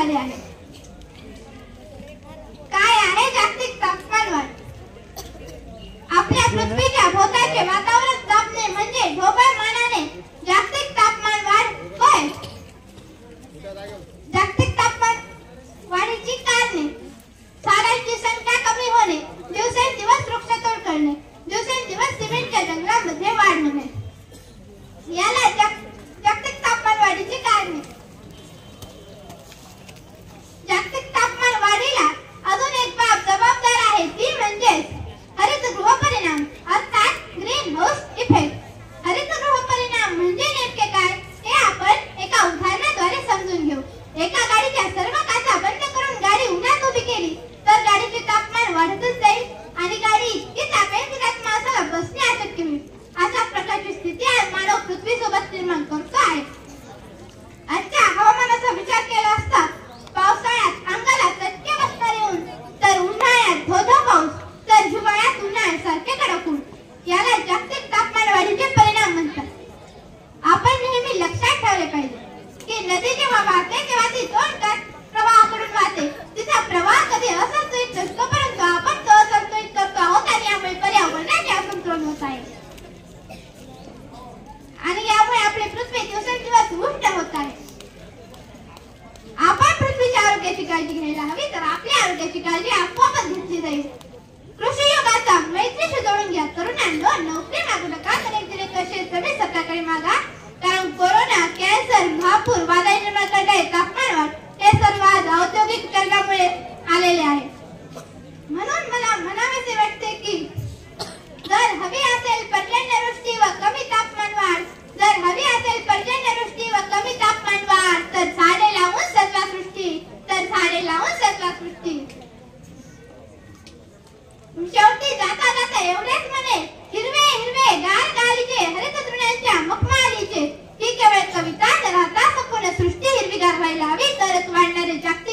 झाले आहे। काय आहे जागतिक तापमानवाढ? आपल्या पृथ्वीच्या भोवतालचे वातावरण तापणे म्हणजे ढोबळमानाने जागतिक तापमान वाढ होय। जागतिक तापमान वाढीची कारणे: झाडांची संख्या कमी होणे, दिवसेंदिवस वृक्षतोड करणे, दिवसेंदिवस सिमेंटच्या जंगलामध्ये वाढ होणे, याला जागतिक तापमान वाढीची कारणे। जागतिक तापमान वाढीला अजून एक बाब जबाबदार आहे, ती म्हणजे हरितगृह परिणाम अर्थात ग्रीन हाऊस इफेक्ट। हरितगृह परिणाम म्हणजे नेमके काय हे आपण एका उदाहरणाद्वारे समजून घेऊ। एका गाडीच्या सर्व काचा बंद करून गाडी उन्हात उभी केली तर गाडीचे तापमान वाढतच जाईल आणि गाडी इतकी तापेल की त्यात माणसाला बसणे अशक्य होईल। अशा प्रकारची स्थिती आज मानव पृथ्वीसोबत निर्माण करतो आहे। आजच्या हवामानाचा विचार केला असता पावसाळ्यात अंगाला चटके बसणारे ऊन, तर उन्हाळ्यात धोधो पाऊस, तर हिवाळ्यात उन्हाळ्यासारखे कडक ऊन, याला जागतिक तापमान वाढीचे परिणाम म्हणतात। आपण नेहमी लक्षात ठेवले पाहिजे की नदी जेव्हा वाहते तेव्हा ती दोन प्रवाहाकडून वाहते। तिचा प्रवाह कधी असंतुलित नसतो, परंतु आपण तो असंतुलित करतो आहोत आणि यामुळे पर्यावरणाचे असंतुलन होत आहे आणि यामुळे आपली पृथ्वी दिवसेंदिवस उष्ण होत आहे। आपण पृथ्वीच्या आरोग्याची काळजी घ्यायला हवी, तर आपल्या आरोग्याची काळजी आपोआपच घेतली जाईल। कृषी युगाचा मैत्रीशी जोडून घ्या तरुणांनो, नोकरी मागू नका तर एक दिले कसे जमीन सरकारकडे मागा, कारण कोरोना, कॅन्सर, महापूर, वादळ निर्माण करणारे तापमान वाढ हे सर्व आज औद्योगिकरणामुळे आलेले आहे। म्हणून मला म्हणावेसे वाटते की जर हवी असेल पर्जन्यवृष्टी व कमी तापमान वाढ, जर हवी असेल पर्जन्यवृष्टी व कमी तापमान वाढ, तर झाडे लावून सत्वा सृष्टी, तर झाडे लावून सत्वा सृष्टी। शेवटी जाता जाता एवढेच म्हणे, हिरवे हिरवे गार गालीचे हरिततृणांच्या मखमालीचे, ही केवळ कविता न राहता संपूर्ण सृष्टी हिरवीगार व्हायला हवी, तरच वाढणारे जागतिक